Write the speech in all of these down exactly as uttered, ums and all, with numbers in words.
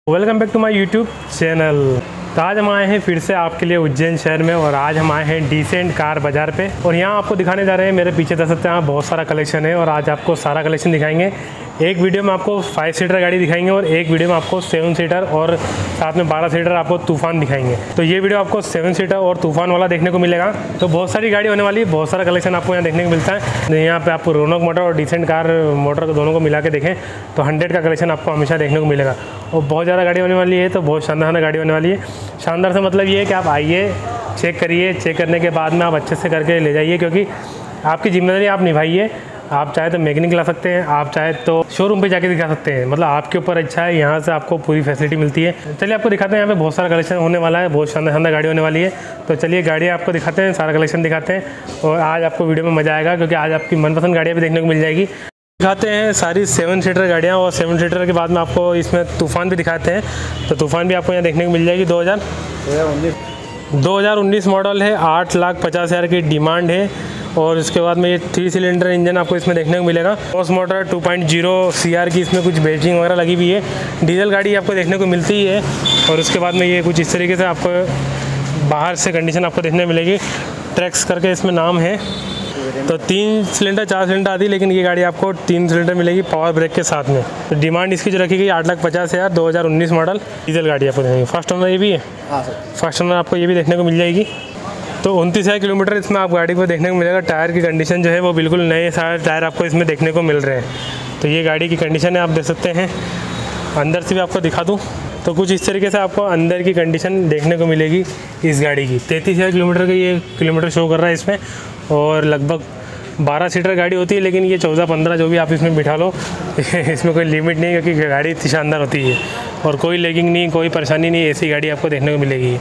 Welcome back to my YouTube channel. तो आज हम आए हैं फिर से आपके लिए उज्जैन शहर में और आज हम आए हैं डिसेंट कार बाज़ार पे और यहाँ आपको दिखाने जा रहे हैं। मेरे पीछे देख सकते हैं आप बहुत सारा कलेक्शन है और आज आपको सारा कलेक्शन दिखाएंगे। एक वीडियो में आपको फाइव सीटर गाड़ी दिखाएंगे और एक वीडियो में आपको सेवन सीटर और साथ में बारह सीटर आपको तूफान दिखाएंगे। तो ये वीडियो आपको सेवन सीटर और तूफान वाला देखने को मिलेगा। तो बहुत सारी गाड़ी होने वाली है, बहुत सारा कलेक्शन आपको यहाँ देखने को मिलता है। यहाँ पे आपको रोनक मोटर और डिसेंट कार मोटर दोनों को मिला के देखें तो हंड्रेड का कलेक्शन आपको हमेशा देखने को मिलेगा और बहुत ज़्यादा गाड़ी होने वाली है। तो बहुत शानदार गाड़ी होने वाली है। शानदार से मतलब ये है कि आप आइए, चेक करिए, चेक करने के बाद में आप अच्छे से करके ले जाइए, क्योंकि आपकी जिम्मेदारी आप निभाइए। आप चाहे तो मैकेनिक ला सकते हैं, आप चाहे तो शोरूम पे जाके दिखा सकते हैं, मतलब आपके ऊपर इच्छा है। यहाँ से आपको पूरी फैसिलिटी मिलती है। चलिए आपको दिखाते हैं, यहाँ पे बहुत सारा कलेक्शन होने वाला है, बहुत शानदार शानदार गाड़ी होने वाली है। तो चलिए गाड़ी आपको दिखाते हैं, सारा कलेक्शन दिखाते हैं और आज आपको वीडियो में मज़ा आएगा, क्योंकि आज आपकी मनपसंद गाड़ियाँ भी देखने को मिल जाएगी। दिखाते हैं सारी सेवन सीटर गाड़ियाँ और सेवन सीटर के बाद में आपको इसमें तूफान भी दिखाते हैं। तो तूफान भी आपको यहाँ देखने को मिल जाएगी। दो हज़ार दो हज़ार उन्नीस मॉडल है, आठ लाख पचास हज़ार की डिमांड है और इसके बाद में ये थ्री सिलेंडर इंजन आपको इसमें देखने को मिलेगा। Boss motor two point zero CR की इसमें कुछ बैजिंग वगैरह लगी हुई है। डीजल गाड़ी आपको देखने को मिलती ही है और उसके बाद में ये कुछ इस तरीके से आपको बाहर से कंडीशन आपको देखने को मिलेगी। ट्रैक्स करके इसमें नाम है। तो तीन सिलेंडर चार सिलेंडर आती है, लेकिन ये गाड़ी आपको तीन सिलेंडर मिलेगी पावर ब्रेक के साथ में। तो डिमांड इसकी जो रखी गई आठ लाख पचास हज़ार दो हज़ार उन्नीस मॉडल डीजल गाड़ी आपको देखेंगे। फर्स्ट ओनर ये भी है। हाँ सर, फर्स्ट ओनर आपको ये भी देखने को मिल जाएगी। तो उनतीस हज़ार किलोमीटर इसमें आप गाड़ी को देखने को मिलेगा। टायर की कंडीशन जो है वो बिल्कुल नए सारे टायर आपको इसमें देखने को मिल रहे हैं। तो ये गाड़ी की कंडीशन है, आप देख सकते हैं। अंदर से भी आपको दिखा दूँ तो कुछ इस तरीके से आपको अंदर की कंडीशन देखने को मिलेगी इस गाड़ी की। तैंतीस हज़ार किलोमीटर का ये किलोमीटर शो कर रहा है इसमें और लगभग बारह सीटर गाड़ी होती है, लेकिन ये चौदह पंद्रह जो भी आप इसमें बिठा लो इसमें कोई लिमिट नहीं है, क्योंकि गाड़ी इतनी शानदार होती है और कोई लेगिंग नहीं, कोई परेशानी नहीं, ऐसी गाड़ी आपको देखने को मिलेगी।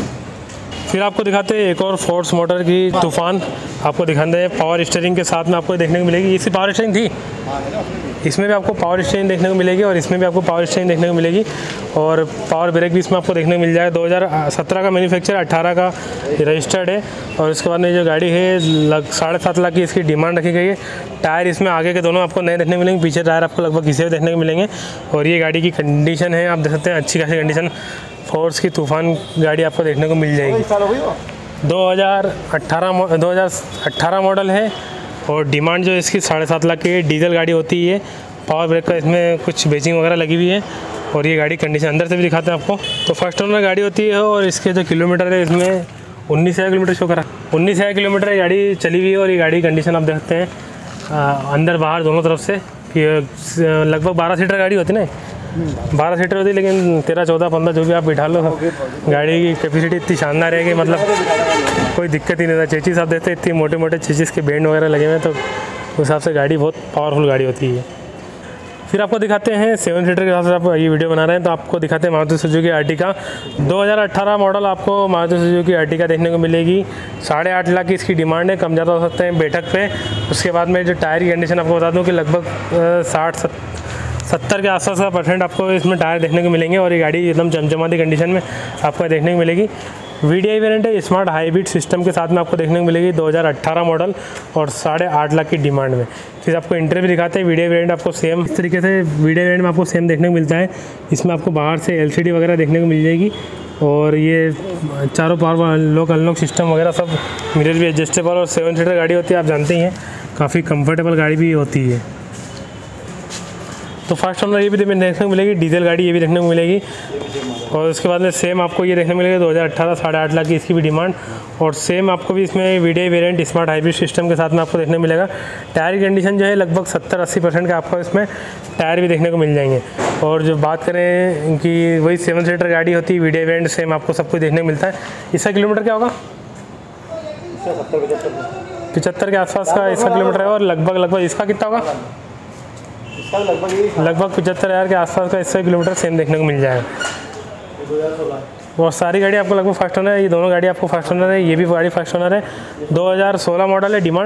फिर आपको दिखाते हैं एक और फोर्स मोटर की तूफान आपको दिखाते हैं। पावर स्टीयरिंग के साथ में आपको देखने को मिलेगी। इसी पावर स्टीयरिंग थी, इसमें भी आपको पावर स्टीयरिंग देखने को मिलेगी और इसमें भी आपको पावर स्टीयरिंग देखने को मिलेगी और पावर ब्रेक भी इसमें आपको देखने को मिल जाएगा। दो हज़ार सत्रह का मैन्युफैक्चर, अट्ठारह का रजिस्टर्ड है और उसके बाद में जो गाड़ी है लग साढ़े सात लाख की इसकी डिमांड रखी गई है। टायर इसमें आगे के दोनों आपको नए देखने को मिलेंगे, पीछे टायर आपको लगभग घिसे हुए देखने को मिलेंगे और ये गाड़ी की कंडीशन है, आप देख सकते हैं, अच्छी खासी कंडीशन। फोर्स की तूफान गाड़ी आपको देखने को मिल जाएगी। दो हज़ार अट्ठारह दो हज़ार अट्ठारह मॉडल है और डिमांड जो इसकी साढ़े सात लाख की है। डीजल गाड़ी होती है। पावर ब्रेक का इसमें कुछ बेचिंग वगैरह लगी हुई है और ये गाड़ी कंडीशन अंदर से भी दिखाते हैं आपको। तो फर्स्ट ओनर गाड़ी होती है और इसके जो किलोमीटर है इसमें उन्नीस हज़ार किलोमीटर शो करा। उन्नीस हज़ार किलोमीटर ये गाड़ी चली हुई है और ये गाड़ी कंडीशन आप देखते हैं आ, अंदर बाहर दोनों तरफ से। लगभग बारह सीटर गाड़ी होती है ना, बारह सीटर होती है, लेकिन तेरह चौदह पंद्रह जो भी आप बिठा लो, गाड़ी की कैपेसिटी इतनी शानदार है कि मतलब कोई दिक्कत ही नहीं था। चेचिस आप देखते हैं, इतनी मोटे मोटे चेचिस के बैंड वगैरह लगे हुए हैं, तो उस हिसाब से गाड़ी बहुत पावरफुल गाड़ी होती है। फिर आपको दिखाते हैं सेवन सीटर के हिसाब से आप ये वीडियो बना रहे हैं तो आपको दिखाते हैं मारुति सुजुकी आर्टिका दो हज़ार अठारह मॉडल। आपको मारुति सुजुकी आर्टिका देखने को मिलेगी। साढ़े आठ लाख की इसकी डिमांड है, कम ज़्यादा हो सकते हैं बैठक पे। उसके बाद में जो टायर की कंडीशन आपको बता दूँ कि लगभग साठ सत्तर के आसपास का परसेंट आपको इसमें टायर देखने को मिलेंगे और ये गाड़ी एकदम चमचमाती कंडीशन में आपको देखने को मिलेगी। वीडीआई वेरिएंट है, स्मार्ट हाइब्रिड सिस्टम के साथ में आपको देखने को मिलेगी। दो हज़ार अठारह मॉडल और साढ़े आठ लाख की डिमांड में। फिर आपको इंटीरियर भी दिखाते हैं। वीडियो वेरिएंट आपको सेम इस तरीके से वीडियो वेरिएंट में आपको सेम देखने को मिलता है। इसमें आपको बाहर से एलसीडी वगैरह देखने को मिल जाएगी और ये चारों पावर लॉक अनलॉक सिस्टम वगैरह सब, मिरर भी एडजस्टेबल और सेवन सीटर गाड़ी होती है, आप जानते ही हैं, काफ़ी कंफर्टेबल गाड़ी भी होती है। तो फर्स्ट ओनर ये भी देखने को मिलेगी। डीजल गाड़ी ये भी देखने को मिलेगी और उसके बाद में सेम आपको ये देखने को मिलेगा। दो हज़ार अठारह साढ़े आठ लाख की इसकी भी डिमांड और सेम आपको भी इसमें video variant smart hybrid system के साथ में आपको देखने को मिलेगा। टायर की कंडीशन जो है लगभग सत्तर अस्सी परसेंट का आपको इसमें टायर भी देखने को मिल जाएंगे। और जो बात करें कि वही सेवन सीटर गाड़ी होती है, वीडियो वेरिएंट सेम आपको सब कुछ देखने को मिलता है। इसका किलोमीटर क्या होगा? पचहत्तर के आसपास का इसका किलोमीटर है और लगभग लगभग इसका कितना होगा? लगभग पचहत्तर हज़ार के आसपास का इसका किलोमीटर सेम देखने को मिल जाएगा। बहुत सारी गाड़ी आपको लगभग फर्स्ट ओनर है। ये दोनों गाड़ी आपको फर्स्ट ओनर है, ये भी गाड़ी फर्स्ट ओनर है। दो हज़ार सोलह मॉडल है। डिमांड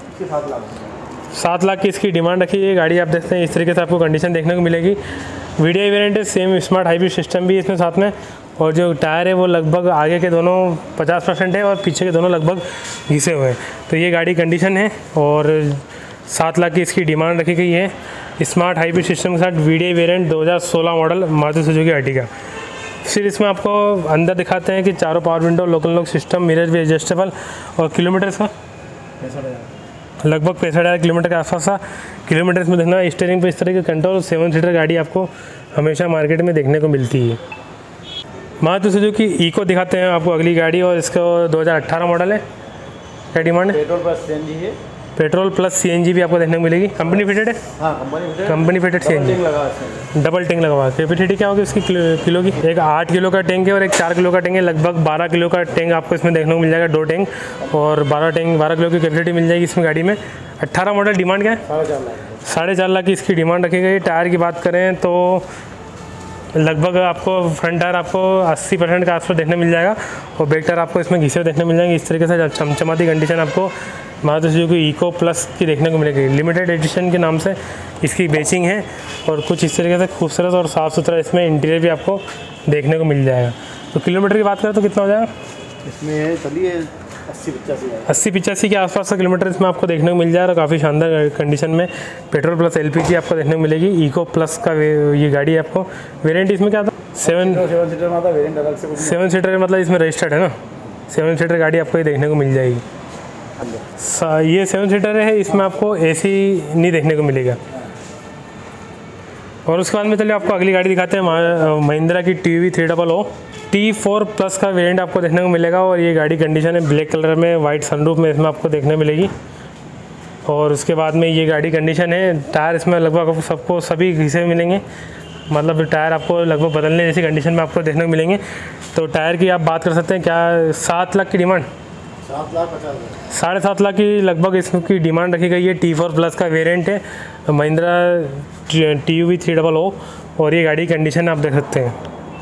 सात लाख की इसकी डिमांड रखी है। गाड़ी आप देखते हैं इस तरीके से आपको कंडीशन देखने को मिलेगी। वीडियो वेरिएंट है, सेम स्मार्ट हाइब्रिड सिस्टम भी इसमें साथ में और जो टायर है वो लगभग आगे के दोनों पचास परसेंट है और पीछे के दोनों लगभग घिसे हुए हैं। तो ये गाड़ी कंडीशन है और सात लाख की इसकी डिमांड रखी गई है। स्मार्ट हाइब्रिड सिस्टम के साथ वी डी आई वेरिएंट दो हज़ार सोलह मॉडल मारुति सुजुकी अर्टिगा। फिर इसमें आपको अंदर दिखाते हैं कि चारों power window, local lock system, mirror भी एडजस्टेबल और किलोमीटर का लगभग पैंसठ हज़ार किलोमीटर के आसपास का किलोमीटर में देखना। स्टीयरिंग पे इस तरह के कंट्रोल, सेवन सीटर गाड़ी आपको हमेशा मार्केट में देखने को मिलती है। मारुति सुजुकी इको दिखाते हैं आपको अगली गाड़ी, और इसका दो हज़ार अठारह मॉडल है। क्या डिमांड है? पेट्रोल प्लस सीएनजी है। पेट्रोल प्लस सीएनजी भी आपको देखने को मिलेगी। कंपनी फिटेड है? हाँ, company fitted. Company fitted CNG, double tank लगा हुआ है। कैपेसिटी क्या होगी इसकी किलो की? एक आठ किलो का टैंक है और एक चार किलो का टैंक है। लगभग बारह किलो का टैंक आपको इसमें देखने को मिल जाएगा, दो टैंक, और बारह टैंक बारह किलो की कैपेसिटी मिल जाएगी इसमें गाड़ी में। अट्ठारह मॉडल। डिमांड क्या है? साढ़े चार लाख साढ़े चार लाख की इसकी डिमांड रखी गई। टायर की बात करें तो लगभग आपको फ्रंट टायर आपको अस्सी परसेंट के आसपास देखने मिल जाएगा, और बैक टायर आपको इसमें घिसे हुए देखने मिल जाएंगे। इस तरीके से चमचमाती कंडीशन आपको मारुति सुजुकी इको प्लस की देखने को मिलेगी। लिमिटेड एडिशन के नाम से इसकी बेचिंग है, और कुछ इस तरीके से खूबसूरत और साफ़ सुथरा इसमें इंटीरियर भी आपको देखने को मिल जाएगा। तो किलोमीटर की बात करें तो कितना हो जाएगा इसमें? चलिए अस्सी पिचासी अस्सी पिचासी के आसपास का किलोमीटर इसमें आपको देखने को मिल जाएगा। काफ़ी शानदार कंडीशन में पेट्रोल प्लस एलपीजी आपको देखने को मिलेगी। इको प्लस का ये गाड़ी आपको वेरिएंट इसमें क्या था? सेवन सेवन सीटर में था वेरिएंट अलग से। सेवन सीटर मतलब इसमें रजिस्टर्ड है ना, सेवन सीटर गाड़ी आपको ये देखने को मिल जाएगी। ये सेवन सीटर है, इसमें आपको एसी नहीं देखने को मिलेगा। और उसके बाद में चलिए आपको अगली गाड़ी दिखाते हैं, महिंद्रा की T V three double O T four plus का वेरिएंट आपको देखने को मिलेगा। और ये गाड़ी कंडीशन है ब्लैक कलर में, वाइट सनरूफ में इसमें आपको देखने मिलेगी। और उसके बाद में ये गाड़ी कंडीशन है, टायर इसमें लगभग सबको सभी घिसे मिलेंगे, मतलब टायर आपको लगभग बदलने जैसी कंडीशन में आपको देखने को मिलेंगे। तो टायर की आप बात कर सकते हैं। क्या सात लाख की डिमांड? सात लाख पचास हज़ार साढ़े सात लाख की लगभग इसकी डिमांड रखी गई है। टी फोर प्लस का वेरिएंट है, Mahindra T U V three double O, और ये गाड़ी कंडीशन आप देख सकते हैं।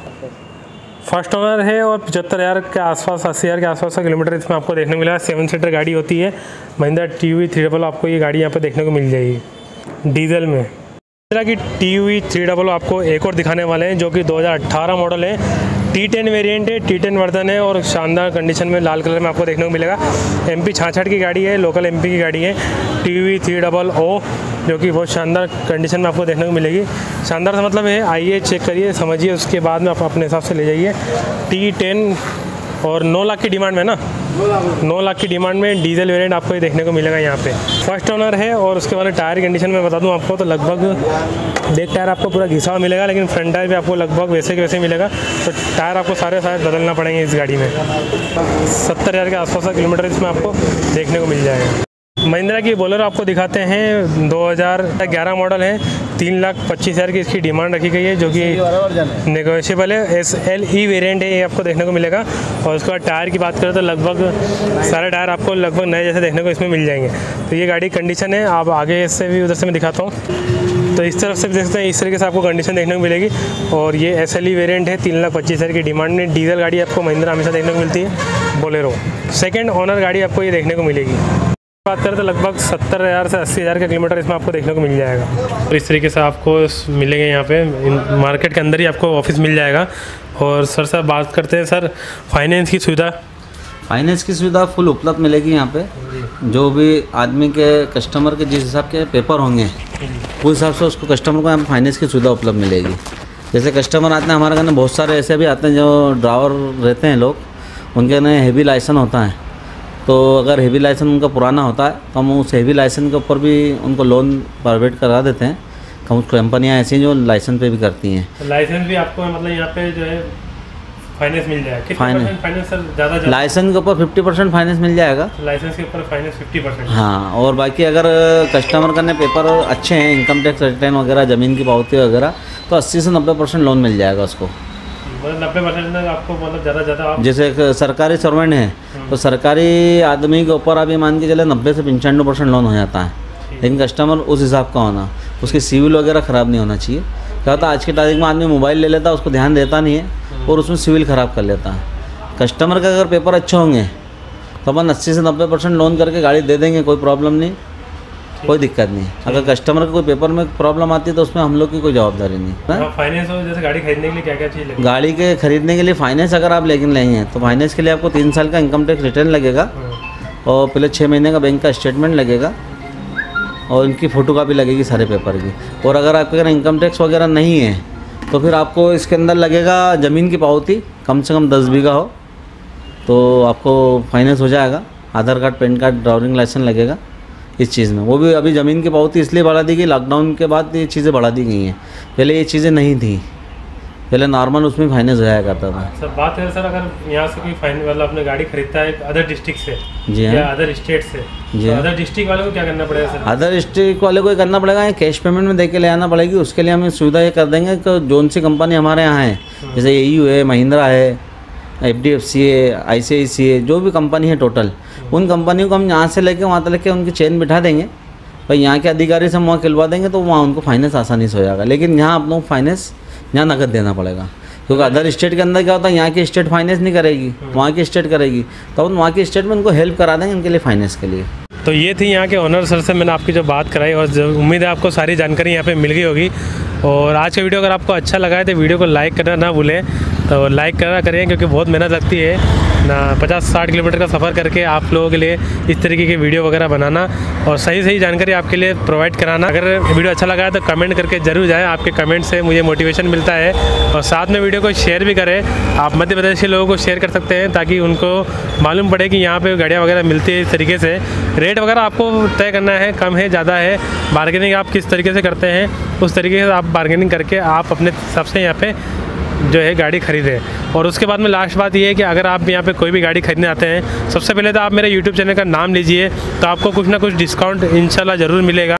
फर्स्ट ओनर है और पचहत्तर हज़ार के आसपास, अस्सी हज़ार के आसपास का किलोमीटर इसमें आपको देखने को मिलेगा। सेवन सीटर गाड़ी होती है Mahindra T U V three double O, आपको ये गाड़ी यहाँ पे देखने को मिल जाएगी डीजल में। महिंद्रा की T U V three double O आपको एक और दिखाने वाले हैं, जो कि दो हज़ार अठारह मॉडल है। टी टेन वेरिएंट है, टी टेन वर्जन है, और शानदार कंडीशन में लाल कलर में आपको देखने को मिलेगा। एमपी छाछठ की गाड़ी है, लोकल एमपी की गाड़ी है, T U V three double O, जो कि बहुत शानदार कंडीशन में आपको देखने को मिलेगी। शानदार का मतलब है, आइए चेक करिए, समझिए, उसके बाद में आप अपने हिसाब से ले जाइए। टी टेन और नौ लाख की डिमांड में ना, नौ लाख की डिमांड में डीजल वेरिएंट आपको ये देखने को मिलेगा यहाँ पे। फर्स्ट ओनर है। और उसके बाद टायर कंडीशन में बता दूँ आपको, तो लगभग बैक टायर आपको पूरा घिसा हुआ मिलेगा, लेकिन फ्रंट टायर भी आपको लगभग वैसे के वैसे मिलेगा। तो टायर आपको सारे सारे बदलना पड़ेंगे इस गाड़ी में। सत्तर हज़ार के आसपास का किलोमीटर इसमें आपको देखने को मिल जाएगा। महिंद्रा की बोलेरो आपको दिखाते हैं, दो हज़ार ग्यारह मॉडल है, तीन लाख पच्चीस हज़ार की इसकी डिमांड रखी गई है, जो कि नेगोशिएबल है। एस एल ई वेरिएंट है, ये आपको देखने को मिलेगा। और उसके बाद टायर की बात करें तो लगभग सारे टायर आपको लगभग नए जैसे देखने को इसमें मिल जाएंगे। तो ये गाड़ी कंडीशन है, आप आगे से भी उधर से मैं दिखाता हूँ, तो इस तरफ से भी देख सकते हैं, इस तरीके से आपको कंडीशन देखने को मिलेगी। और ये एस एल ई वेरिएंट है, तीन लाख पच्चीस हज़ार की डिमांड में। डीजल गाड़ी आपको महिंद्रा हमेशा देखने को मिलती है, बोलेरो। सेकेंड ओनर गाड़ी आपको ये देखने को मिलेगी। बात करें तो लगभग सत्तर हज़ार से अस्सी हज़ार का किलोमीटर इसमें आपको देखने को मिल जाएगा। और इस तरीके से आपको मिलेंगे यहाँ पे, मार्केट के अंदर ही आपको ऑफिस मिल जाएगा। और सर सर बात करते हैं सर फाइनेंस की सुविधा। फाइनेंस की सुविधा फुल उपलब्ध मिलेगी यहाँ पे। जो भी आदमी के कस्टमर के जिस हिसाब के पेपर होंगे उस हिसाब से उसको कस्टमर को यहाँ पे फाइनेंस की सुविधा उपलब्ध मिलेगी। जैसे कस्टमर आते हैं हमारे घर में, बहुत सारे ऐसे भी आते हैं जो ड्राइवर रहते हैं लोग, उनके ना हेवी लाइसेंस होता है। तो अगर हेवी लाइसेंस उनका पुराना होता है तो हम उस हेवी लाइसेंस के ऊपर भी उनको लोन प्रोवाइड करा देते हैं। हम कंपनियाँ ऐसी जो लाइसेंस पे भी करती हैं। लाइसेंस भी आपको मतलब यहाँ पे जो है फाइनेंस मिल जाएगा। फाइनेंस फाइनेंस सर ज़्यादा लाइसेंस के ऊपर फिफ्टी परसेंट फाइनेंस मिल जाएगा। लाइसेंस के ऊपर फाइनेंस फिफ्टी परसेंट। हाँ, और बाकी अगर कस्टमर करने पेपर अच्छे हैं, इनकम टैक्स रिटर्न वगैरह, ज़मीन की पावती वगैरह, तो अस्सी से नब्बे परसेंट लोन मिल जाएगा उसको। नब्बे परसेंट आपको मतलब ज़्यादा ज़्यादा आप जैसे एक सरकारी सर्वेंट है तो सरकारी आदमी के ऊपर अभी मान के चले नब्बे से पंचानवे परसेंट लोन हो जाता है। लेकिन कस्टमर उस हिसाब का होना, उसकी सिविल वगैरह ख़राब नहीं होना चाहिए। क्या होता है आज की तारीख में आदमी मोबाइल ले लेता है, उसको ध्यान देता नहीं है और उसमें सिविल ख़राब कर लेता है। कस्टमर का अगर पेपर अच्छे होंगे तो अपन अस्सी से नब्बे परसेंट लोन करके गाड़ी दे देंगे, कोई प्रॉब्लम नहीं, कोई दिक्कत नहीं। अगर कस्टमर का कोई पेपर में प्रॉब्लम आती है तो उसमें हम लोग की कोई जवाबदारी नहीं। फाइनेंस हो जैसे गाड़ी खरीदने के लिए क्या क्या चीज़ लगेगी? गाड़ी के खरीदने के लिए फाइनेंस अगर आप लेकिन लेंगे तो फाइनेंस के लिए आपको तीन साल का इनकम टैक्स रिटर्न लगेगा और पहले छः महीने का बैंक का स्टेटमेंट लगेगा और इनकी फ़ोटोकॉपी लगेगी सारे पेपर की। और अगर आपके अगर इनकम टैक्स वगैरह नहीं है तो फिर आपको इसके अंदर लगेगा ज़मीन की पावती, कम से कम दस बीघा हो तो आपको फाइनेंस हो जाएगा। Aadhaar card, PAN card, driving licence लगेगा इस चीज़ में। वो भी अभी ज़मीन की पावती इसलिए बढ़ा दी गई, लॉकडाउन के बाद ये चीज़ें बढ़ा दी गई हैं। पहले ये चीज़ें नहीं थी, पहले नॉर्मल उसमें फाइनेंस होया करता था। सर बात है सर, अगर यहाँ से कोई फाइन मतलब अपने गाड़ी खरीदता है अदर डिस्ट्रिक्ट से जी हाँ, या अदर स्टेट से, जी तो हाँ। अदर डिस्ट्रिक्ट वाले को क्या करना पड़ेगा सर? अदर डिस्ट्रिक्ट वाले को ये करना पड़ेगा, या कैश पेमेंट में दे के ले आना पड़ेगी। उसके लिए हमें सुविधा ये कर देंगे कि जोन सी कंपनी हमारे यहाँ है, जैसे ए यू है, महिंद्रा है, एफ डी एफ सी है, आई सी आई सी है, जो भी कंपनी है टोटल, उन कंपनियों को हम यहाँ से लेके वहाँ तक लेके उनकी चेन बिठा देंगे। भाई यहाँ के अधिकारी से हम वहाँ खिलवा देंगे तो वहाँ उनको फाइनेंस आसानी से हो जाएगा। लेकिन यहाँ आप लोग फाइनेंस यहाँ नकद देना पड़ेगा, क्योंकि अदर स्टेट के अंदर क्या होता है, यहाँ की स्टेट फाइनेंस नहीं करेगी, वहाँ की स्टेट करेगी, तो हम वहाँ की स्टेट में उनको हेल्प करा देंगे उनके लिए फाइनेंस के लिए। तो ये थी यहाँ के ओनर सर से मैंने आपकी जो बात कराई, और जो उम्मीद है आपको सारी जानकारी यहाँ पे मिल गई होगी। और आज का वीडियो अगर आपको अच्छा लगा है तो वीडियो को लाइक करना ना भूलें, तो लाइक करना करें, क्योंकि बहुत मेहनत लगती है ना, पचास साठ किलोमीटर का सफ़र करके आप लोगों के लिए इस तरीके की वीडियो वगैरह बनाना और सही सही जानकारी आपके लिए प्रोवाइड कराना। अगर वीडियो अच्छा लगा है तो कमेंट करके ज़रूर जाएँ, आपके कमेंट से मुझे मोटिवेशन मिलता है। और साथ में वीडियो को शेयर भी करें, आप मध्य प्रदेश के लोगों को शेयर कर सकते हैं ताकि उनको मालूम पड़े कि यहाँ पे गाड़ियाँ वगैरह मिलती है इस तरीके से। रेट वगैरह आपको तय करना है, कम है ज़्यादा है, बार्गेनिंग आप किस तरीके से करते हैं उस तरीके से आप बार्गेनिंग करके आप अपने हिसाब से यहाँ पे जो है गाड़ी खरीदें। और उसके बाद में लास्ट बात ये है कि अगर आप यहाँ पे कोई भी गाड़ी खरीदने आते हैं, सबसे पहले तो आप मेरे यूट्यूब चैनल का नाम लीजिए, तो आपको कुछ ना कुछ डिस्काउंट इंशाल्लाह ज़रूर मिलेगा।